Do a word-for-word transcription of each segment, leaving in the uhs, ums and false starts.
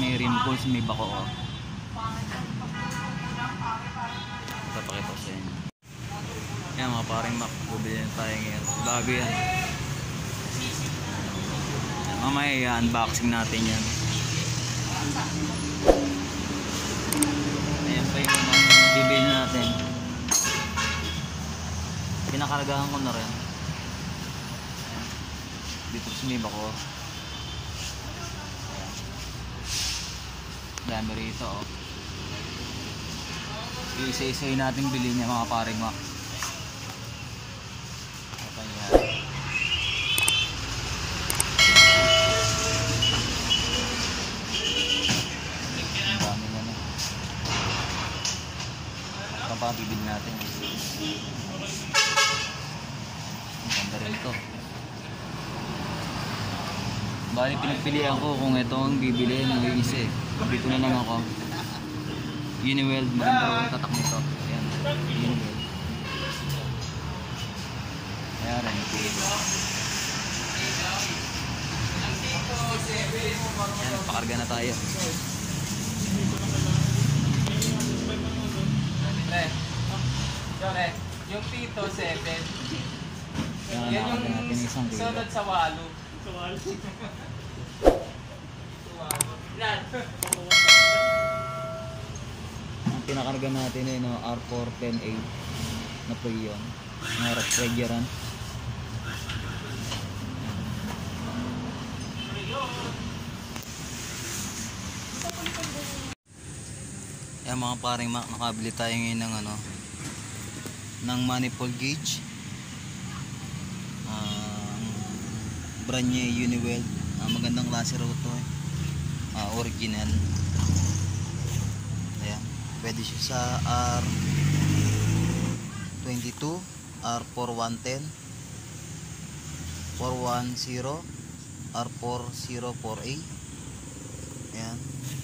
may rim pulse, may bako oh. Ito pakita ko sa inyo. Yan mga paring Mac, bubili na tayo ngayon. Bago yan. Mamaya i-unboxing natin yan. Ayan pa yung mga bibili natin. Pinakaragahan ko na rin. Dito sumibak ko. Dami rito oh. Isa-isay natin bilhin niya mga paring Mac. Bibili natin. Ang ganda rin ito. Bali pinagpilihan ko kung ito ang bibili ng isa eh. Dito na lang ako. Uniweld, maganda ang tatak nito. Ayan, Uniweld. Kaya rin, ayan, pakarga na tayo. Jore, yung Tito seven. Yan, yan yung sunod sa walo. Sa walo. Ang pinakarga natin ay no, R four ten A na po yun. Na refrigerant. Yan mga paring Mac, nakabili tayo ngayon ng ano, ng manifold gauge, uh, brand new Uniweld, uh, magandang klase raw ito eh. uh, original. Ayan, pwede siya sa R twenty-two, R four one ten, four one zero, R four oh four A. Ayan.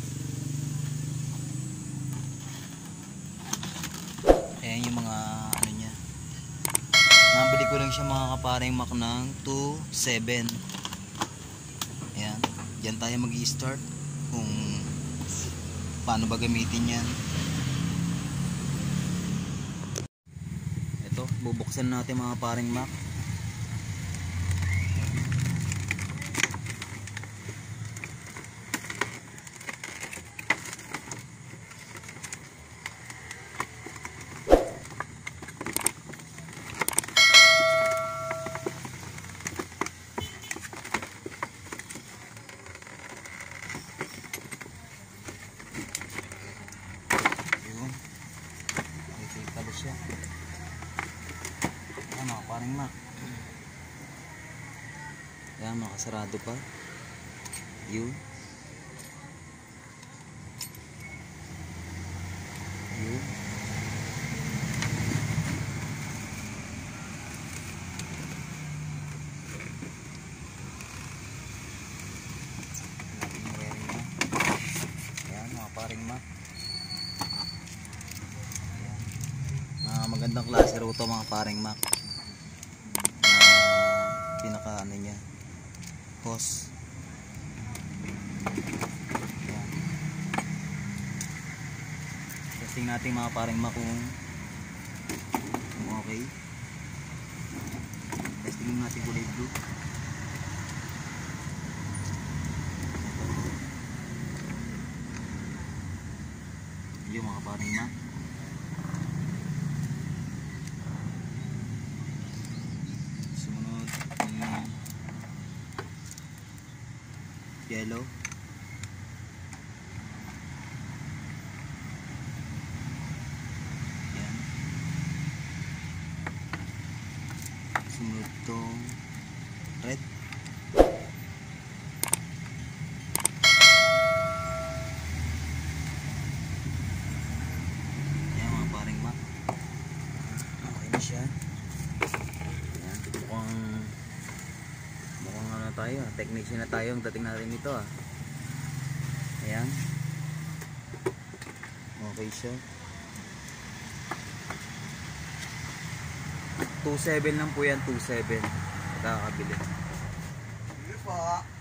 Ayan yung mga ano niya. Nabili ko lang siya mga kaparing Mac ng two seven. Ayan. Diyan tayo mag-i-start kung paano ba gamitin yan. Ito, bubuksan natin mga kaparing Mac. Siya. Ayan mga paring Mac. Ayan, makasarado pa. Yun. Yun. Ayan mga paring Mac. Magandang klase ro ito mga paring Mac. Uh, pinaka ano niya, hose. Ayan. Testing natin mga paring Mac kung, kung okay. Testing natin kulay blue. Yung mga paring Mac. Yellow. Yan. Sunod tong red. Yan mga paring Mac. Okay na siya. Yan. Mukhang mukhang ano tayo, technician na tayo ang dating natin ito ah. Ayan. Okay siya. two seven lang po yan, two seven. Nakakabili. Hindi pa.